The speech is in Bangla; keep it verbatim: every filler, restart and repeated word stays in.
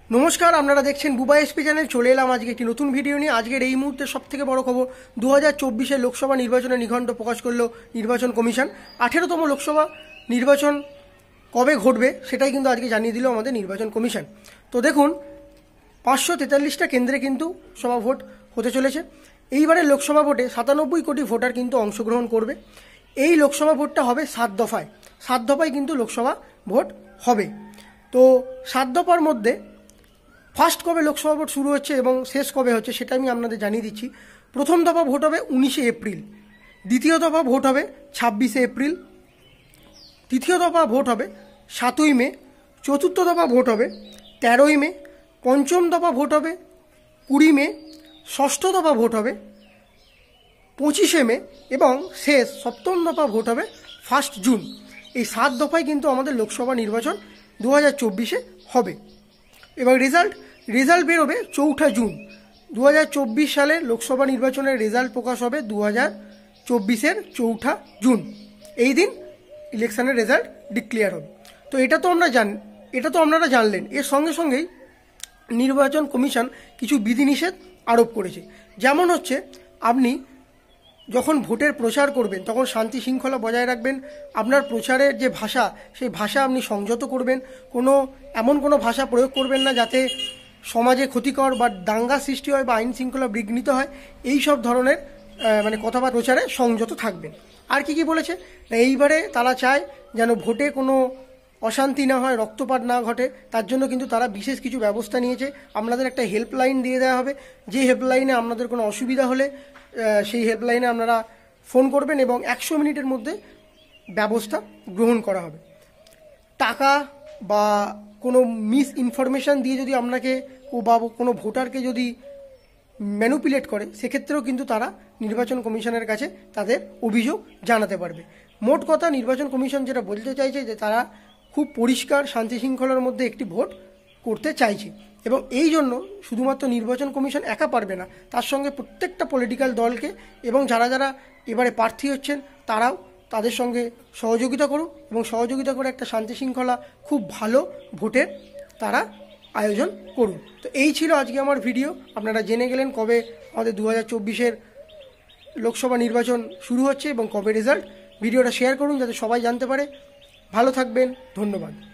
নমস্কার, আপনারা দেখছেন বুবা এসপি চ্যানেল। চলে এলাম আজকে একটি নতুন ভিডিও নিয়ে। আজকের এই মুহূর্তে সব থেকে বড় খবর, দু হাজার চব্বিশের লোকসভা নির্বাচনের নিঘণ্ট প্রকাশ করলো নির্বাচন কমিশন। আঠেরোতম লোকসভা নির্বাচন কবে ঘটবে সেটাই কিন্তু আজকে জানিয়ে দিল আমাদের নির্বাচন কমিশন। তো দেখুন, পাঁচশো তেতাল্লিশটা কেন্দ্রে কিন্তু সভা ভোট হতে চলেছে। এইবারের লোকসভা ভোটে সাতানব্বই কোটি ভোটার কিন্তু অংশগ্রহণ করবে। এই লোকসভা ভোটটা হবে সাত দফায় সাত দফায় কিন্তু লোকসভা ভোট হবে। তো সাত দফার মধ্যে ফার্স্ট কবে লোকসভা ভোট শুরু হচ্ছে এবং শেষ কবে হচ্ছে সেটা আমি আপনাদের জানিয়ে দিচ্ছি। প্রথম দফা ভোট হবে উনিশে এপ্রিল, দ্বিতীয় দফা ভোট হবে ছাব্বিশে এপ্রিল, তৃতীয় দফা ভোট হবে সাতই মে, চতুর্থ দফা ভোট হবে তেরোই মে, পঞ্চম দফা ভোট হবে কুড়ি মে, ষষ্ঠ দফা ভোট হবে পঁচিশে মে এবং শেষ সপ্তম দফা ভোট হবে ফার্স্ট জুন। এই সাত দফায় কিন্তু আমাদের লোকসভা নির্বাচন দু হাজার চব্বিশে হবে এবং রেজাল্ট রেজাল্ট বেরোবে চৌঠা জুন। দু হাজার চব্বিশ সালে লোকসভা নির্বাচনের রেজাল্ট প্রকাশ হবে দু হাজার চব্বিশের চৌঠা জুন। এই দিন ইলেকশনের রেজাল্ট ডিক্লেয়ার হবে। তো এটা তো আমরা জান এটা তো আপনারা জানলেন। এর সঙ্গে সঙ্গেই নির্বাচন কমিশন কিছু বিধিনিষেধ আরোপ করেছে। যেমন হচ্ছে, আপনি যখন ভোটের প্রচার করবেন তখন শান্তি শৃঙ্খলা বজায় রাখবেন। আপনার প্রচারের যে ভাষা, সেই ভাষা আপনি সংযত করবেন। কোনো এমন কোনো ভাষা প্রয়োগ করবেন না যাতে সমাজে ক্ষতিকর বা দাঙ্গা সৃষ্টি হয় বা আইন শৃঙ্খলা বিঘ্নিত হয়। এই সব ধরনের মানে কথাবার্তা প্রচারে সংযত থাকবেন। আর কি কি বলেছে, এইবারে তারা চায় যেন ভোটে কোনো অশান্তি না হয়, রক্তপাত না ঘটে। তার জন্য কিন্তু তারা বিশেষ কিছু ব্যবস্থা নিয়েছে। আপনাদের একটা হেল্পলাইন দিয়ে দেওয়া হবে, যে হেল্পলাইনে আপনাদের কোনো অসুবিধা হলে সেই হেল্পলাইনে আপনারা ফোন করবেন এবং একশো মিনিটের মধ্যে ব্যবস্থা গ্রহণ করা হবে। টাকা বা কোনো মিস ইনফরমেশান দিয়ে যদি আপনাকে ও বা কোনো ভোটারকে যদি ম্যানুপুলেট করে, সেক্ষেত্রেও কিন্তু তারা নির্বাচন কমিশনের কাছে তাদের অভিযোগ জানাতে পারবে। মোট কথা, নির্বাচন কমিশন যেটা বলতে চাইছে যে তারা খুব পরিষ্কার শান্তি শৃঙ্খলার মধ্যে একটি ভোট করতে চাইছে এবং এই জন্য শুধুমাত্র নির্বাচন কমিশন একা পারবে না, তার সঙ্গে প্রত্যেকটা পলিটিক্যাল দলকে এবং যারা যারা এবারে প্রার্থী হচ্ছেন তারাও তাদের সঙ্গে সহযোগিতা করুন এবং সহযোগিতা করে একটা শান্তি শৃঙ্খলা খুব ভালো ভোটের তারা আয়োজন করুন। তো এই ছিল আজকে আমার ভিডিও। আপনারা জেনে গেলেন কবে আমাদের দু হাজার চব্বিশের লোকসভা নির্বাচন শুরু হচ্ছে এবং কবে রেজাল্ট। ভিডিওটা শেয়ার করুন যাতে সবাই জানতে পারে। ভালো থাকবেন, ধন্যবাদ।